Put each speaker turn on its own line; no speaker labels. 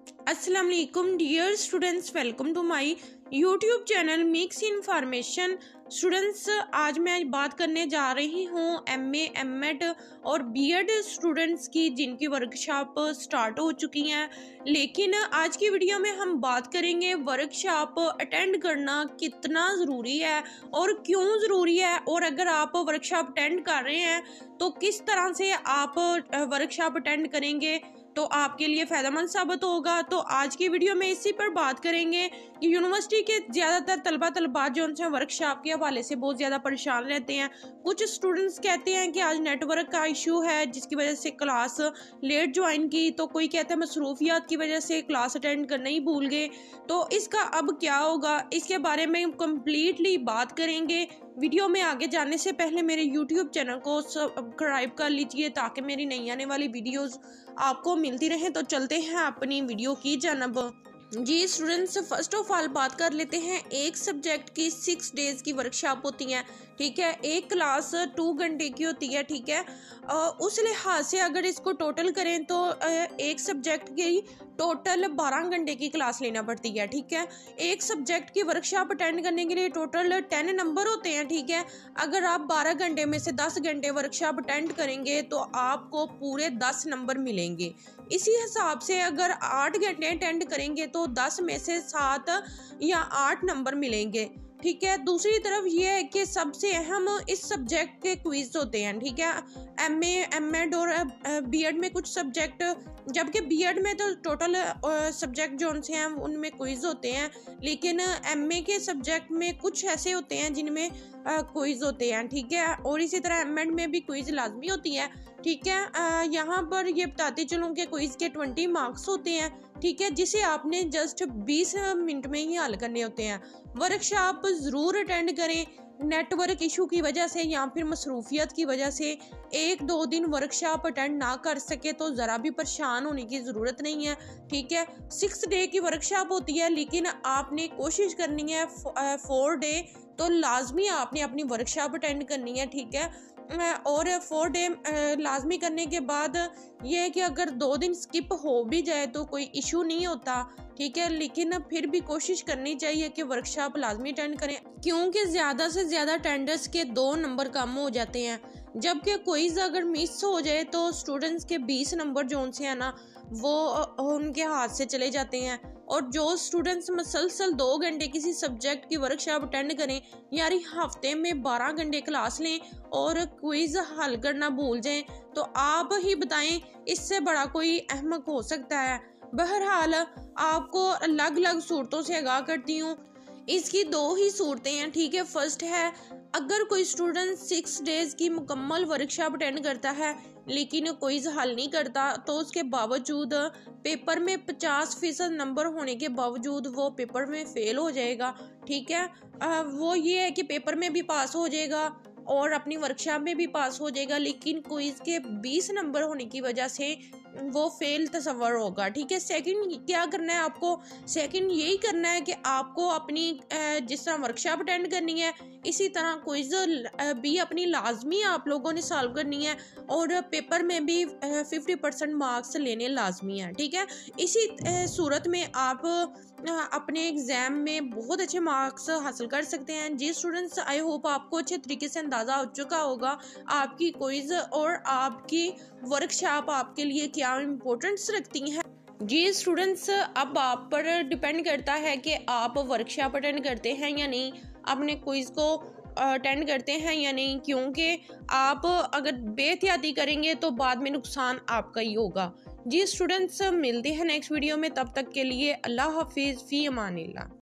अस्सलाम वालेकुम dear students, welcome to my YouTube channel mix information. Students, आज मैं बात करने जा रही हूँ एमए, एमएड और बीएड स्टूडेंट्स की जिनकी वर्कशॉप स्टार्ट हो चुकी हैं। लेकिन आज की वीडियो में हम बात करेंगे वर्कशॉप अटेंड करना कितना ज़रूरी है और क्यों ज़रूरी है, और अगर आप वर्कशॉप अटेंड कर रहे हैं तो किस तरह से आप वर्कशॉप अटेंड करेंगे तो आपके लिए फ़ायदेमंद साबित होगा। तो आज की वीडियो में इसी पर बात करेंगे कि यूनिवर्सिटी के ज़्यादातर तलबात जो उनसे वर्कशॉप के हवाले से बहुत ज़्यादा परेशान रहते हैं। कुछ स्टूडेंट्स कहते हैं कि आज नेटवर्क का इशू है जिसकी वजह से क्लास लेट ज्वाइन की, तो कोई कहता है मसरूफियात की वजह से क्लास अटेंड करना ही भूल गए। तो इसका अब क्या होगा, इसके बारे में कम्प्लीटली बात करेंगे। वीडियो में आगे जाने से पहले मेरे YouTube चैनल को सब्सक्राइब कर लीजिए ताकि मेरी नई आने वाली वीडियोस आपको मिलती रहें। तो चलते हैं अपनी वीडियो की जानब। जी स्टूडेंट्स, फर्स्ट ऑफ ऑल बात कर लेते हैं। एक सब्जेक्ट की 6 डेज़ की वर्कशॉप होती है, ठीक है। एक क्लास 2 घंटे की होती है, ठीक है। उस लिहाज से अगर इसको टोटल करें तो एक सब्जेक्ट की टोटल 12 घंटे की क्लास लेना पड़ती है, ठीक है। एक सब्जेक्ट की वर्कशॉप अटेंड करने के लिए टोटल 10 नंबर होते हैं, ठीक है। अगर आप 12 घंटे में से 10 घंटे वर्कशॉप अटेंड करेंगे तो आपको पूरे 10 नंबर मिलेंगे। इसी हिसाब से अगर 8 घंटे अटेंड करेंगे तो 10 में से 7 या 8 नंबर मिलेंगे, ठीक है। दूसरी तरफ ये है कि सबसे अहम इस सब्जेक्ट के क्विज होते हैं, ठीक है। एमए, एमएड और बीएड में कुछ सब्जेक्ट, जबकि बीएड में तो टोटल सब्जेक्ट जो उनसे हैं उनमें क्विज होते हैं, लेकिन एमए के सब्जेक्ट में कुछ ऐसे होते हैं जिनमें क्विज होते हैं, ठीक है। और इसी तरह एमएड में भी क्विज लाजमी होती है, ठीक है। यहाँ पर ये बताती चलूँ कि क्विज के 20 मार्क्स होते हैं, ठीक है, जिसे आपने जस्ट 20 मिनट में ही हल करने होते हैं। वर्कशॉप ज़रूर अटेंड करें। नेटवर्क इशू की वजह से या फिर मसरूफियत की वजह से 1-2 दिन वर्कशॉप अटेंड ना कर सके तो ज़रा भी परेशान होने की ज़रूरत नहीं है, ठीक है। 6 डे की वर्कशॉप होती है, लेकिन आपने कोशिश करनी है 4 डे तो लाजमी आपने अपनी वर्कशॉप अटेंड करनी है, ठीक है। और 4 डे लाजमी करने के बाद ये है कि अगर 2 दिन स्किप हो भी जाए तो कोई इशू नहीं होता, ठीक है। लेकिन फिर भी कोशिश करनी चाहिए कि वर्कशॉप लाजमी अटेंड करें, क्योंकि ज़्यादा से ज़्यादा अटेंडेंस के 2 नंबर कम हो जाते हैं। जबकि क्विज अगर मिस हो जाए तो स्टूडेंट्स के 20 नंबर जो उनसे है ना वो उनके हाथ से चले जाते हैं। और जो स्टूडेंट्स मसलसल 2 घंटे किसी सब्जेक्ट की वर्कशॉप अटेंड करें, यानी हफ्ते में 12 घंटे क्लास लें और क्विज हल करना भूल जाएं, तो आप ही बताएं इससे बड़ा कोई अहमक हो सकता है। बहरहाल आपको अलग अलग सूरतों से आगाह करती हूँ। इसकी 2 ही सूरतें हैं, ठीक है। फर्स्ट है, अगर कोई स्टूडेंट 6 डेज़ की मुकम्मल वर्कशॉप अटेंड करता है लेकिन क्विज हल नहीं करता तो उसके बावजूद पेपर में 50% नंबर होने के बावजूद वो पेपर में फेल हो जाएगा, ठीक है। वो ये है कि पेपर में भी पास हो जाएगा और अपनी वर्कशॉप में भी पास हो जाएगा, लेकिन क्विज के 20 नंबर होने की वजह से वो फेल तस्वर होगा, ठीक है। सेकंड क्या करना है आपको, सेकंड यही करना है कि आपको अपनी जिस तरह वर्कशॉप अटेंड करनी है इसी तरह क्विज भी अपनी लाजमी आप लोगों ने सॉल्व करनी है और पेपर में भी 50% मार्क्स लेने लाजमी है, ठीक है। इसी सूरत में आप अपने एग्ज़ाम में बहुत अच्छे मार्क्स हासिल कर सकते हैं। जी स्टूडेंट्स, आई होप आपको अच्छे तरीके से अंदाज़ा हो चुका होगा आपकी क्विज और आपकी वर्कशॉप आपके लिए क्या इम्पोर्टेंस रखती हैं। जी स्टूडेंट्स, अब आप पर डिपेंड करता है कि आप वर्कशॉप अटेंड करते हैं या नहीं, अपने क्विज को अटेंड करते हैं या नहीं, क्योंकि आप अगर बेहतियाती करेंगे तो बाद में नुकसान आपका ही होगा। जी स्टूडेंट्स, मिलते हैं नेक्स्ट वीडियो में, तब तक के लिए अल्लाह हाफिज़, फ़ी अमानिल्लाह।